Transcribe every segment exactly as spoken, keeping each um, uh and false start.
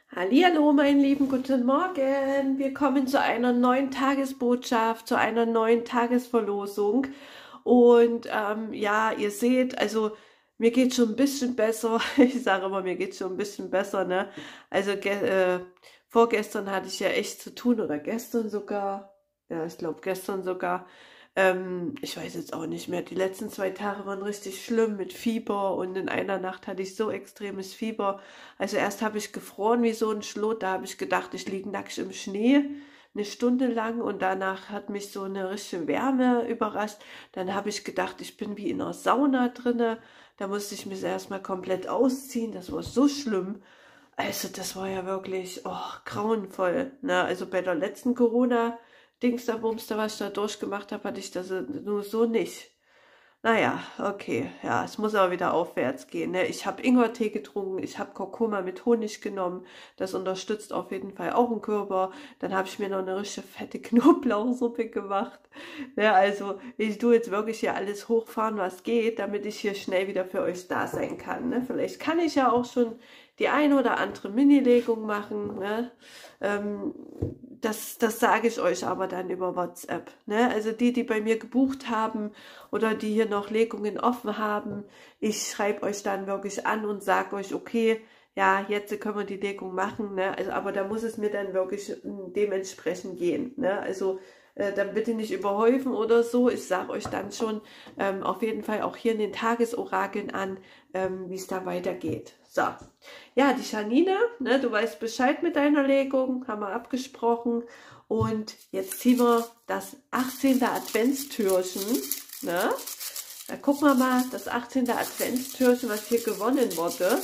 Hallihallo, mein Lieben, guten Morgen. Wir kommen zu einer neuen Tagesbotschaft, zu einer neuen Tagesverlosung. Und ähm, ja, ihr seht, also mir geht schon ein bisschen besser. Ich sage immer, mir geht schon ein bisschen besser, ne? Also ge äh, vorgestern hatte ich ja echt zu tun oder gestern sogar. Ja, ich glaube gestern sogar. Ähm, ich weiß jetzt auch nicht mehr. Die letzten zwei Tage waren richtig schlimm mit Fieber und in einer Nacht hatte ich so extremes Fieber. Also erst habe ich gefroren wie so ein Schlot, da habe ich gedacht, ich liege nackt im Schnee eine Stunde lang und danach hat mich so eine richtige Wärme überrascht. Dann habe ich gedacht, ich bin wie in einer Sauna drinne. Da musste ich mich erstmal komplett ausziehen. Das war so schlimm. Also das war ja wirklich oh, grauenvoll. Ne? Also bei der letzten Corona-Dings da Bums, da was ich da durchgemacht habe, hatte ich das nur so nicht. Naja, okay, ja, es muss aber wieder aufwärts gehen. Ne? Ich habe Ingwertee getrunken, ich habe Kurkuma mit Honig genommen. Das unterstützt auf jeden Fall auch den Körper. Dann habe ich mir noch eine richtige fette Knoblauchsuppe gemacht. Ne? Also ich tue jetzt wirklich hier alles hochfahren, was geht, damit ich hier schnell wieder für euch da sein kann. Ne? Vielleicht kann ich ja auch schon die eine oder andere Mini-Legung machen. Ne? Ähm, das, das sage ich euch aber dann über WhatsApp. Ne? Also die, die bei mir gebucht haben oder die hier noch Legungen offen haben, ich schreibe euch dann wirklich an und sage euch, okay, ja, jetzt können wir die Legung machen. Ne? Also, aber da muss es mir dann wirklich dementsprechend gehen. Ne? Also äh, dann bitte nicht überhäufen oder so. Ich sage euch dann schon ähm, auf jeden Fall auch hier in den Tagesorakeln an, ähm, wie es da weitergeht. So, ja, die Janine, ne, du weißt Bescheid mit deiner Legung, haben wir abgesprochen. Und jetzt ziehen wir das achtzehnte Adventstürchen. Ne? Da gucken wir mal, das achtzehnte Adventstürchen, was hier gewonnen wurde.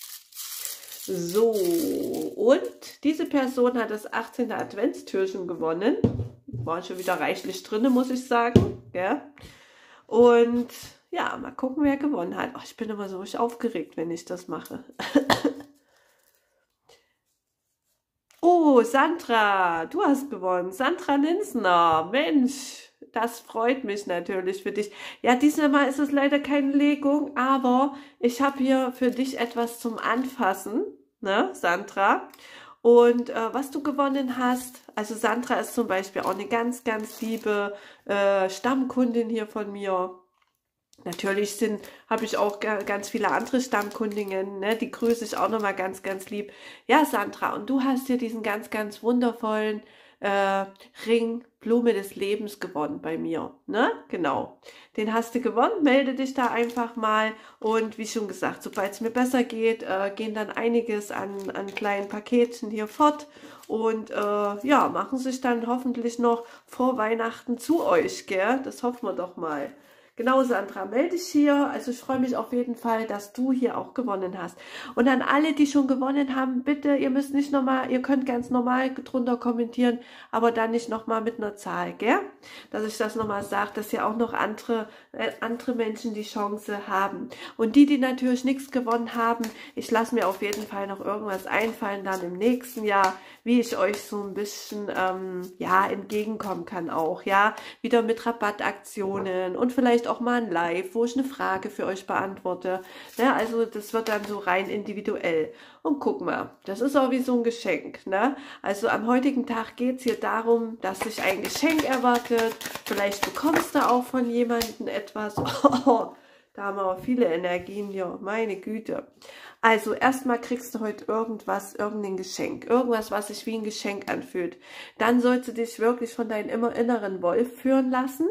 So, und diese Person hat das achtzehnte Adventstürchen gewonnen. War schon wieder reichlich drin, muss ich sagen. Ja? Und ja, mal gucken, wer gewonnen hat. Oh, ich bin immer so richtig aufgeregt, wenn ich das mache. Oh, Sandra, du hast gewonnen. Sandra Linsner. Mensch, das freut mich natürlich für dich. Ja, diesmal ist es leider keine Legung, aber ich habe hier für dich etwas zum Anfassen, ne, Sandra? Und äh, was du gewonnen hast, also Sandra ist zum Beispiel auch eine ganz, ganz liebe äh, Stammkundin hier von mir. Natürlich sind, habe ich auch ganz viele andere Stammkundinnen, ne? Die grüße ich auch nochmal ganz, ganz lieb. Ja, Sandra, und du hast hier diesen ganz, ganz wundervollen äh, Ring Blume des Lebens gewonnen bei mir, ne? Genau. Den hast du gewonnen, melde dich da einfach mal und wie schon gesagt, sobald es mir besser geht, äh, gehen dann einiges an, an kleinen Paketchen hier fort und äh, ja, machen sich dann hoffentlich noch vor Weihnachten zu euch, gell? Das hoffen wir doch mal. Genau, Sandra, melde dich hier. Also ich freue mich auf jeden Fall, dass du hier auch gewonnen hast. Und an alle, die schon gewonnen haben, bitte, ihr müsst nicht nochmal, ihr könnt ganz normal drunter kommentieren, aber dann nicht nochmal mit einer Zahl, gell? Dass ich das nochmal sage, dass ja auch noch andere, äh, andere Menschen die Chance haben. Und die, die natürlich nichts gewonnen haben, ich lasse mir auf jeden Fall noch irgendwas einfallen dann im nächsten Jahr, wie ich euch so ein bisschen, ähm, ja, entgegenkommen kann auch, ja? Wieder mit Rabattaktionen und vielleicht auch mal ein Live, wo ich eine Frage für euch beantworte. Ne? Also das wird dann so rein individuell. Und guck mal, das ist auch wie so ein Geschenk. Ne? Also am heutigen Tag geht es hier darum, dass sich ein Geschenk erwartet. Vielleicht bekommst du auch von jemandem etwas. Oh, da haben wir auch viele Energien hier, meine Güte. Also erstmal kriegst du heute irgendwas, irgendein Geschenk. Irgendwas, was sich wie ein Geschenk anfühlt. Dann sollst du dich wirklich von deinem inneren Wolf führen lassen.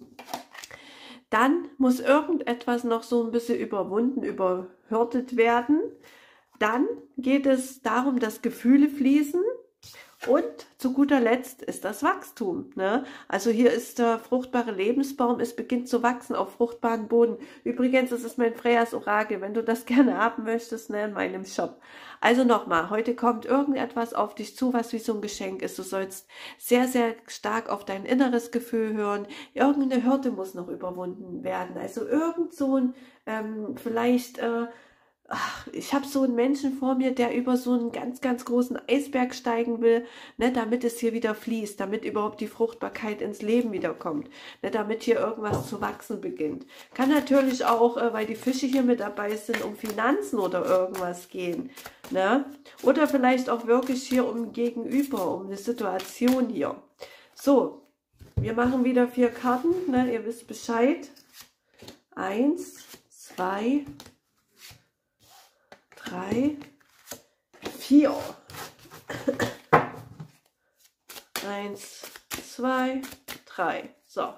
Dann muss irgendetwas noch so ein bisschen überwunden, überhürtet werden. Dann geht es darum, dass Gefühle fließen. Und zu guter Letzt ist das Wachstum. Ne? Also hier ist der fruchtbare Lebensbaum, es beginnt zu wachsen auf fruchtbaren Boden. Übrigens, das ist mein Freyas Orakel, wenn du das gerne haben möchtest, ne, in meinem Shop. Also nochmal, heute kommt irgendetwas auf dich zu, was wie so ein Geschenk ist. Du sollst sehr, sehr stark auf dein inneres Gefühl hören. Irgendeine Hürde muss noch überwunden werden. Also irgend so ein, ähm, vielleicht... Äh, ach, ich habe so einen Menschen vor mir, der über so einen ganz, ganz großen Eisberg steigen will, ne, damit es hier wieder fließt, damit überhaupt die Fruchtbarkeit ins Leben wiederkommt, ne, damit hier irgendwas zu wachsen beginnt. Kann natürlich auch, äh, weil die Fische hier mit dabei sind, um Finanzen oder irgendwas gehen, ne? Oder vielleicht auch wirklich hier um Gegenüber, um eine Situation hier. So, wir machen wieder vier Karten, ne, ihr wisst Bescheid. Eins, zwei, drei, vier. Eins, zwei, drei. So.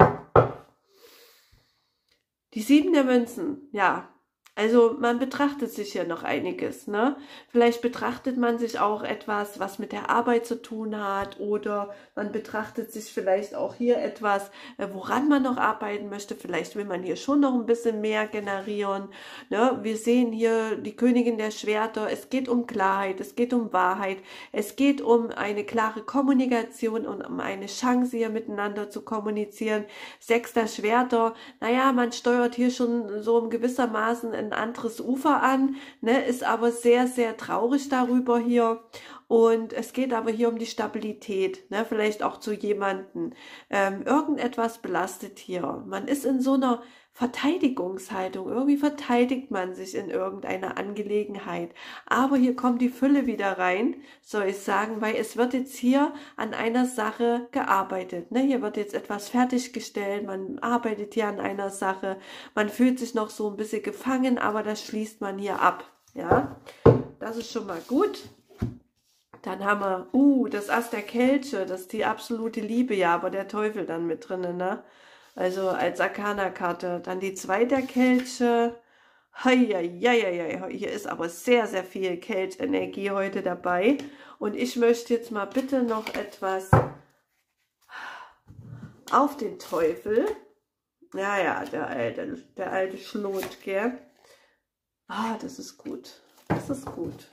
Die sieben der Münzen, ja. Also man betrachtet sich hier noch einiges, ne? Vielleicht betrachtet man sich auch etwas, was mit der Arbeit zu tun hat, oder man betrachtet sich vielleicht auch hier etwas, woran man noch arbeiten möchte. Vielleicht will man hier schon noch ein bisschen mehr generieren, ne? Wir sehen hier die Königin der Schwerter. Es geht um Klarheit, es geht um Wahrheit, es geht um eine klare Kommunikation und um eine Chance, hier miteinander zu kommunizieren. Sechs der Schwerter, naja, man steuert hier schon so in gewissermaßen ein anderes Ufer an, ne, ist aber sehr, sehr traurig darüber hier. Und es geht aber hier um die Stabilität, ne, vielleicht auch zu jemanden. Ähm, irgendetwas belastet hier. Man ist in so einer Verteidigungshaltung. Irgendwie verteidigt man sich in irgendeiner Angelegenheit. Aber hier kommt die Fülle wieder rein, soll ich sagen, weil es wird jetzt hier an einer Sache gearbeitet. Ne? Hier wird jetzt etwas fertiggestellt, man arbeitet hier an einer Sache, man fühlt sich noch so ein bisschen gefangen, aber das schließt man hier ab. Ja, das ist schon mal gut. Dann haben wir, uh, das Ass der Kelche, das ist die absolute Liebe, ja, aber der Teufel dann mit drinnen, ne? Also als Arkana-Karte. Dann die zwei der Kelche. Heieieiei, hier ist aber sehr, sehr viel Kelchenergie heute dabei. Und ich möchte jetzt mal bitte noch etwas auf den Teufel. Ja, ja, der alte, der alte Schlot, gell? Ah, das ist gut. Das ist gut.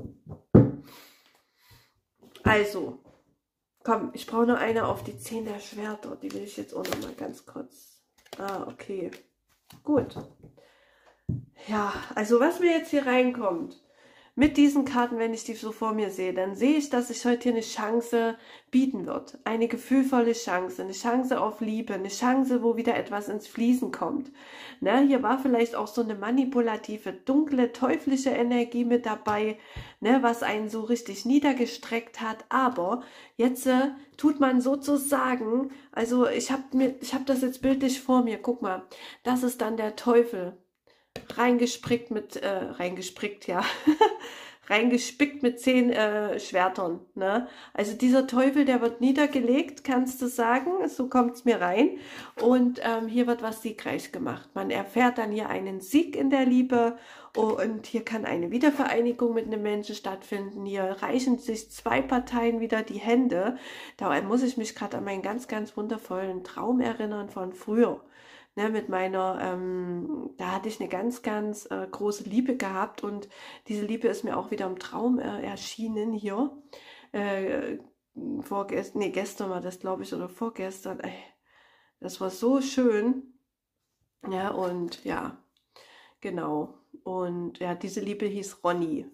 Also, komm, ich brauche noch eine auf die zehn der Schwerter. Die will ich jetzt auch noch mal ganz kurz. Ah, okay. Gut. Ja, also was mir jetzt hier reinkommt, mit diesen Karten, wenn ich die so vor mir sehe, dann sehe ich, dass sich heute hier eine Chance bieten wird. Eine gefühlvolle Chance, eine Chance auf Liebe, eine Chance, wo wieder etwas ins Fließen kommt. Ne, hier war vielleicht auch so eine manipulative, dunkle, teuflische Energie mit dabei, ne, was einen so richtig niedergestreckt hat. Aber jetzt äh, tut man sozusagen, also ich habe mir, ich habe das jetzt bildlich vor mir, guck mal, das ist dann der Teufel. Reingespickt mit, äh, reingespickt, ja, reingespickt mit zehn äh, Schwertern, ne? Also dieser Teufel, der wird niedergelegt, kannst du sagen, so kommt es mir rein. Und ähm, hier wird was siegreich gemacht. Man erfährt dann hier einen Sieg in der Liebe und hier kann eine Wiedervereinigung mit einem Menschen stattfinden. Hier reichen sich zwei Parteien wieder die Hände. Da muss ich mich gerade an meinen ganz, ganz wundervollen Traum erinnern von früher. Ne, mit meiner, ähm, da hatte ich eine ganz, ganz äh, große Liebe gehabt und diese Liebe ist mir auch wieder im Traum äh, erschienen hier. Äh, vorgestern, nee, gestern war das, glaube ich, oder vorgestern. Ey, das war so schön. Ja, und ja, genau. Und ja, diese Liebe hieß Ronny.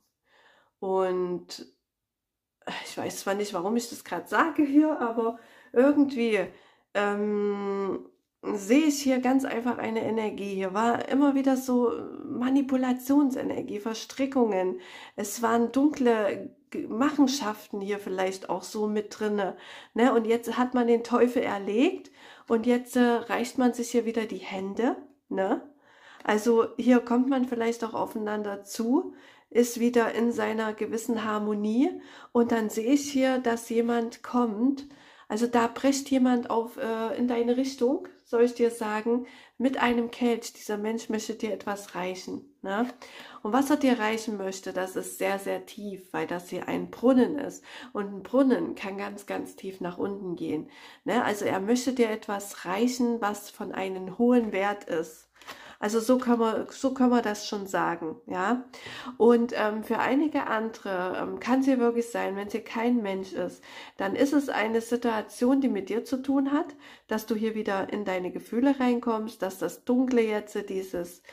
Und ich weiß zwar nicht, warum ich das gerade sage hier, aber irgendwie, ähm, sehe ich hier ganz einfach eine Energie. Hier war immer wieder so Manipulationsenergie, Verstrickungen. Es waren dunkle Machenschaften hier vielleicht auch so mit drinne. Ne? Und jetzt hat man den Teufel erlegt und jetzt äh, reicht man sich hier wieder die Hände. Ne? Also hier kommt man vielleicht auch aufeinander zu, ist wieder in seiner gewissen Harmonie und dann sehe ich hier, dass jemand kommt. Also da bricht jemand auf äh, in deine Richtung, soll ich dir sagen, mit einem Kelch. Dieser Mensch möchte dir etwas reichen. Ne? Und was er dir reichen möchte, das ist sehr, sehr tief, weil das hier ein Brunnen ist. Und ein Brunnen kann ganz, ganz tief nach unten gehen. Ne? Also er möchte dir etwas reichen, was von einem hohen Wert ist. Also so kann man, so kann man das schon sagen, ja. Und ähm, für einige andere ähm, kann es hier wirklich sein, wenn es hier kein Mensch ist, dann ist es eine Situation, die mit dir zu tun hat, dass du hier wieder in deine Gefühle reinkommst, dass das Dunkle jetzt, dieses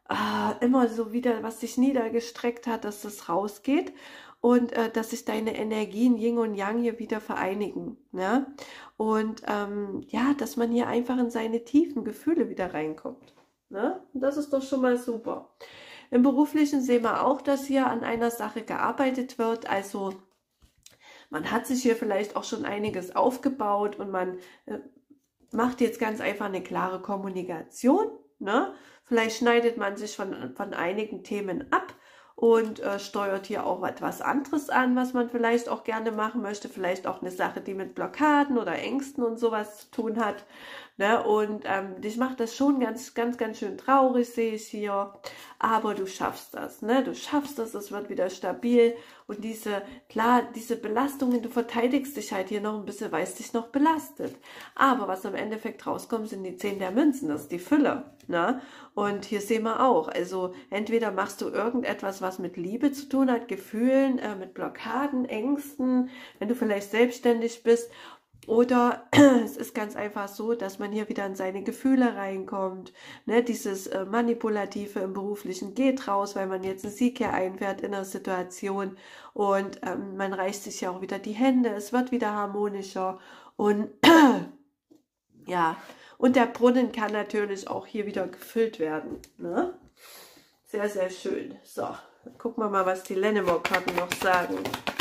ah, immer so wieder, was sich niedergestreckt hat, dass das rausgeht und äh, dass sich deine Energien Yin und Yang hier wieder vereinigen. Ja? Und ähm, ja, dass man hier einfach in seine tiefen Gefühle wieder reinkommt. Ne? Und das ist doch schon mal super. Im Beruflichen sehen wir auch, dass hier an einer Sache gearbeitet wird. Also man hat sich hier vielleicht auch schon einiges aufgebaut und man äh, macht jetzt ganz einfach eine klare Kommunikation. Ne? Vielleicht schneidet man sich von, von einigen Themen ab und äh, steuert hier auch etwas anderes an, was man vielleicht auch gerne machen möchte. Vielleicht auch eine Sache, die mit Blockaden oder Ängsten und sowas zu tun hat. Ne? Und ähm, dich macht das schon ganz, ganz, ganz schön traurig, sehe ich hier. Aber du schaffst das. Ne? Du schaffst das, es wird wieder stabil. Und diese, klar, diese Belastungen, du verteidigst dich halt hier noch ein bisschen, weil es dich noch belastet. Aber was am Endeffekt rauskommt, sind die zehn der Münzen, das ist die Fülle. Ne? Und hier sehen wir auch, also entweder machst du irgendetwas, was mit Liebe zu tun hat, Gefühlen, äh, mit Blockaden, Ängsten, wenn du vielleicht selbstständig bist. Oder es ist ganz einfach so, dass man hier wieder in seine Gefühle reinkommt. Ne, dieses äh, Manipulative im Beruflichen geht raus, weil man jetzt einen Sieg hier einfährt in der Situation. Und ähm, man reicht sich ja auch wieder die Hände, es wird wieder harmonischer. Und ja, und der Brunnen kann natürlich auch hier wieder gefüllt werden. Ne? Sehr, sehr schön. So, dann gucken wir mal, was die Lennemore-Karten noch sagen.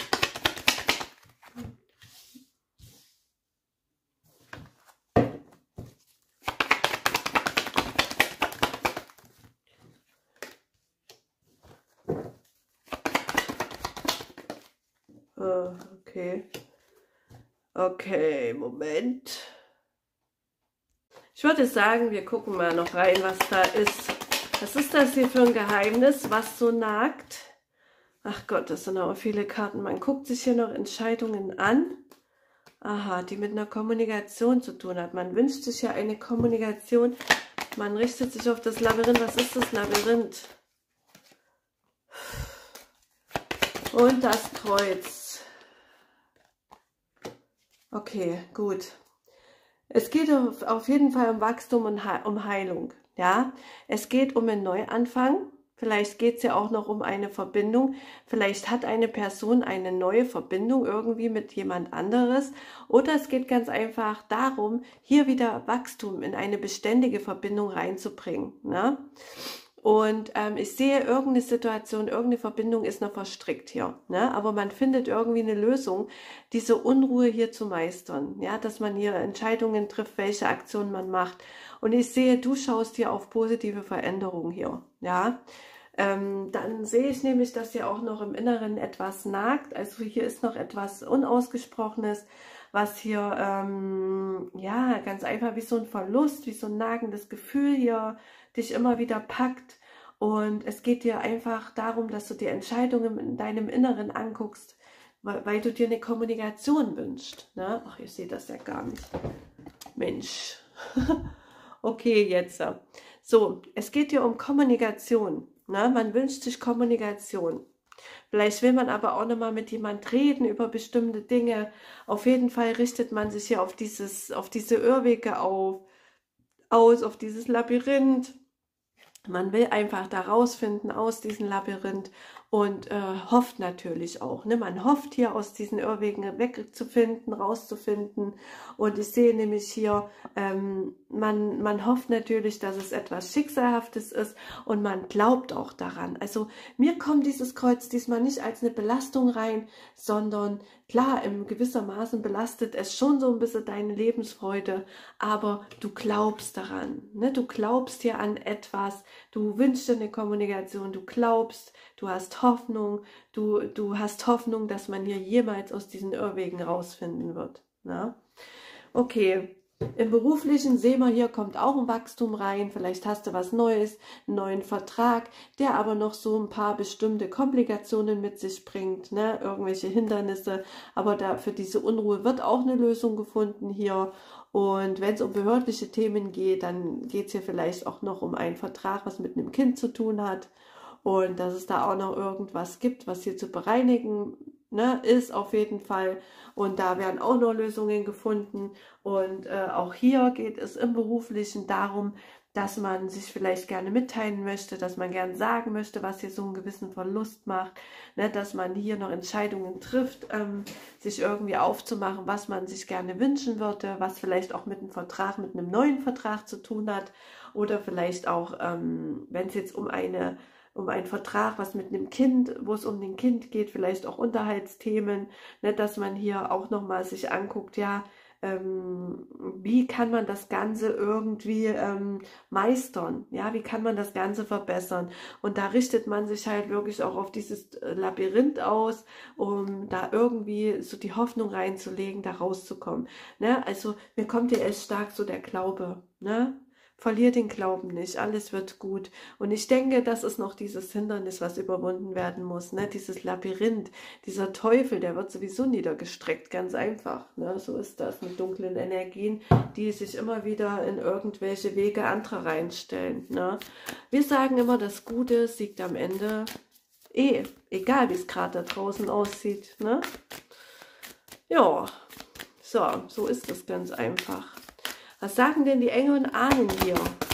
Okay. Okay, Moment. Ich würde sagen, wir gucken mal noch rein, was da ist. Was ist das hier für ein Geheimnis, was so nagt? Ach Gott, das sind aber viele Karten. Man guckt sich hier noch Entscheidungen an. Aha, die mit einer Kommunikation zu tun hat. Man wünscht sich ja eine Kommunikation. Man richtet sich auf das Labyrinth. Was ist das Labyrinth? Und das Kreuz. Okay, gut. Es geht auf jeden Fall um Wachstum und um Heilung. Ja, es geht um einen Neuanfang. Vielleicht geht es ja auch noch um eine Verbindung. Vielleicht hat eine Person eine neue Verbindung irgendwie mit jemand anderes. Oder es geht ganz einfach darum, hier wieder Wachstum in eine beständige Verbindung reinzubringen. Ne? Und ähm, ich sehe, irgendeine Situation, irgendeine Verbindung ist noch verstrickt hier. Ne? Aber man findet irgendwie eine Lösung, diese Unruhe hier zu meistern. Ja? Dass man hier Entscheidungen trifft, welche Aktionen man macht. Und ich sehe, du schaust hier auf positive Veränderungen hier. Ja? Ähm, dann sehe ich nämlich, dass hier auch noch im Inneren etwas nagt. Also hier ist noch etwas Unausgesprochenes, was hier, ähm, ja, ganz einfach wie so ein Verlust, wie so ein nagendes Gefühl hier dich immer wieder packt. Und es geht dir einfach darum, dass du dir Entscheidungen in deinem Inneren anguckst, weil, weil du dir eine Kommunikation wünschst. Ne? Ach, ich sehe das ja gar nicht. Mensch. Okay, jetzt. So, es geht dir um Kommunikation. Ne? Man wünscht sich Kommunikation. Vielleicht will man aber auch nochmal mit jemand reden über bestimmte Dinge. Auf jeden Fall richtet man sich hier auf, dieses, auf diese Irrwege auf, aus, auf dieses Labyrinth. Man will einfach da rausfinden aus diesem Labyrinth und äh, hofft natürlich auch. Ne? Man hofft hier aus diesen Irrwegen wegzufinden, rauszufinden. Und ich sehe nämlich hier, ähm, man, man hofft natürlich, dass es etwas Schicksalhaftes ist und man glaubt auch daran. Also mir kommt dieses Kreuz diesmal nicht als eine Belastung rein, sondern klar, in gewissermaßen belastet es schon so ein bisschen deine Lebensfreude, aber du glaubst daran. Ne? Du glaubst hier an etwas, du wünschst dir eine Kommunikation, du glaubst, du hast Hoffnung, du, du hast Hoffnung, dass man hier jemals aus diesen Irrwegen rausfinden wird. Ne? Okay, im Beruflichen sehen wir, hier kommt auch ein Wachstum rein, vielleicht hast du was Neues, einen neuen Vertrag, der aber noch so ein paar bestimmte Komplikationen mit sich bringt, ne? Irgendwelche Hindernisse, aber da für diese Unruhe wird auch eine Lösung gefunden hier. Und wenn es um behördliche Themen geht, dann geht es hier vielleicht auch noch um einen Vertrag, was mit einem Kind zu tun hat. Und dass es da auch noch irgendwas gibt, was hier zu bereinigen, ne, ist auf jeden Fall. Und da werden auch noch Lösungen gefunden. Und äh, auch hier geht es im Beruflichen darum, dass man sich vielleicht gerne mitteilen möchte, dass man gerne sagen möchte, was hier so einen gewissen Verlust macht, ne, dass man hier noch Entscheidungen trifft, ähm, sich irgendwie aufzumachen, was man sich gerne wünschen würde, was vielleicht auch mit einem Vertrag, mit einem neuen Vertrag zu tun hat oder vielleicht auch, ähm, wenn es jetzt um eine um einen Vertrag, was mit einem Kind, wo es um den Kind geht, vielleicht auch Unterhaltsthemen, ne, dass man hier auch nochmal sich anguckt, ja, ähm, wie kann man das Ganze irgendwie ähm, meistern, ja, wie kann man das Ganze verbessern, und da richtet man sich halt wirklich auch auf dieses Labyrinth aus, um da irgendwie so die Hoffnung reinzulegen, da rauszukommen, ne, also mir kommt hier echt stark so der Glaube, ne, verlier den Glauben nicht, alles wird gut. Und ich denke, das ist noch dieses Hindernis, was überwunden werden muss, ne? Dieses Labyrinth, dieser Teufel, der wird sowieso niedergestreckt, ganz einfach. Ne? So ist das mit dunklen Energien, die sich immer wieder in irgendwelche Wege anderer reinstellen. Ne? Wir sagen immer, das Gute siegt am Ende eh, egal wie es gerade da draußen aussieht. Ne? Ja, so, so ist das ganz einfach. Was sagen denn die Engel und Ahnen hier?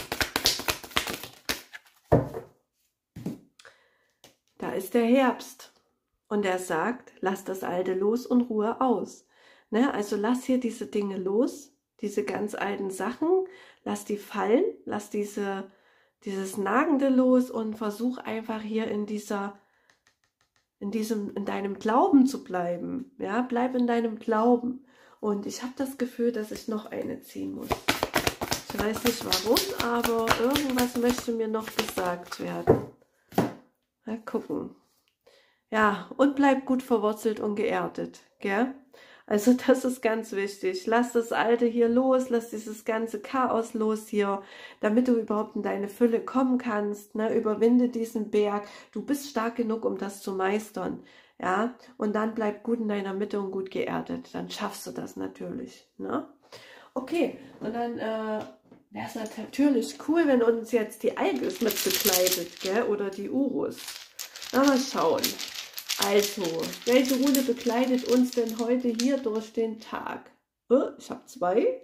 Da ist der Herbst und er sagt, lass das Alte los und Ruhe aus. Ne? Also lass hier diese Dinge los, diese ganz alten Sachen, lass die fallen, lass diese, dieses Nagende los und versuch einfach hier in dieser, in diesem, in deinem Glauben zu bleiben. Ja, bleib in deinem Glauben. Und ich habe das Gefühl, dass ich noch eine ziehen muss. Ich weiß nicht warum, aber irgendwas möchte mir noch gesagt werden. Mal gucken. Ja, und bleib gut verwurzelt und geerdet, gell? Also das ist ganz wichtig. Lass das Alte hier los, lass dieses ganze Chaos los hier, damit du überhaupt in deine Fülle kommen kannst. Ne? Überwinde diesen Berg. Du bist stark genug, um das zu meistern. Ja, und dann bleib gut in deiner Mitte und gut geerdet. Dann schaffst du das natürlich. Ne? Okay, und dann äh, wäre es natürlich cool, wenn uns jetzt die Algis mit bekleidet, gell? Oder die Urus. Na, mal schauen. Also, welche Rune bekleidet uns denn heute hier durch den Tag? Oh, ich habe zwei.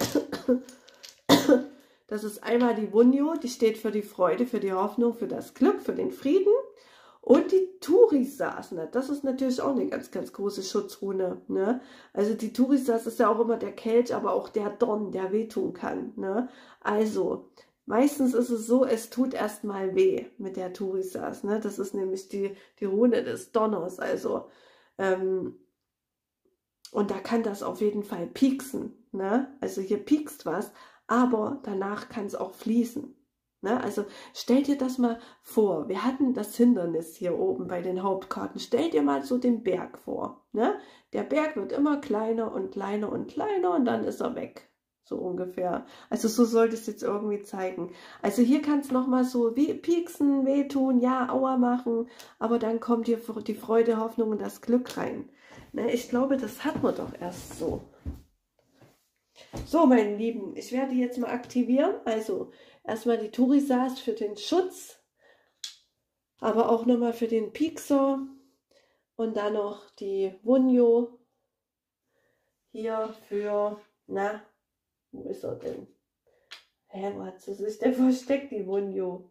Das ist einmal die Wunjo, die steht für die Freude, für die Hoffnung, für das Glück, für den Frieden. Und die Turisas, ne? Das ist natürlich auch eine ganz, ganz große Schutzrune. Ne? Also die Turisas ist ja auch immer der Kelch, aber auch der Dorn, der wehtun kann. Ne? Also, meistens ist es so, es tut erstmal weh mit der Turisas. Ne? Das ist nämlich die, die Rune des Donners. Also, ähm, und da kann das auf jeden Fall pieksen. Ne? Also hier piekst was, aber danach kann es auch fließen. Ne? Also stell dir das mal vor, wir hatten das Hindernis hier oben bei den Hauptkarten. Stell dir mal so den Berg vor. Ne? Der Berg wird immer kleiner und kleiner und kleiner und dann ist er weg. So ungefähr. Also so sollte es jetzt irgendwie zeigen. Also hier kann es nochmal so wie pieksen, wehtun, ja, Aua machen, aber dann kommt hier die Freude, Hoffnung und das Glück rein. Ne? Ich glaube, das hat man doch erst so. So, meine Lieben, ich werde jetzt mal aktivieren. Also erstmal die Turisas für den Schutz, aber auch nochmal für den Piekser und dann noch die Wunjo hier für, na, wo ist er denn? Hä, wo hat sie sich denn versteckt, die Wunjo?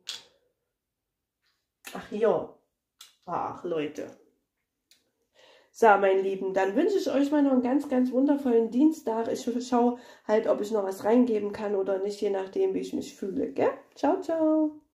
Ach hier. Ach, Leute. So, meine Lieben, dann wünsche ich euch mal noch einen ganz, ganz wundervollen Dienstag. Ich schaue halt, ob ich noch was reingeben kann oder nicht, je nachdem, wie ich mich fühle. Gell? Ciao, ciao.